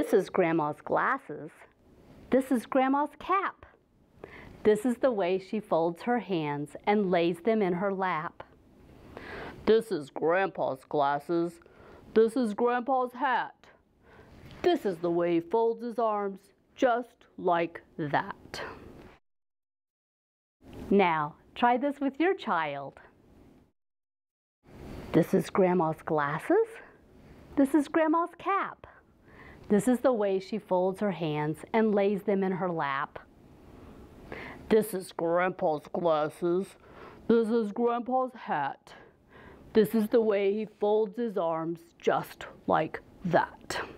This is Grandma's glasses. This is Grandma's cap. This is the way she folds her hands and lays them in her lap. This is Grandpa's glasses. This is Grandpa's hat. This is the way he folds his arms, just like that. Now, try this with your child. This is Grandma's glasses. This is Grandma's cap. This is the way she folds her hands and lays them in her lap. This is Grandpa's glasses. This is Grandpa's hat. This is the way he folds his arms, just like that.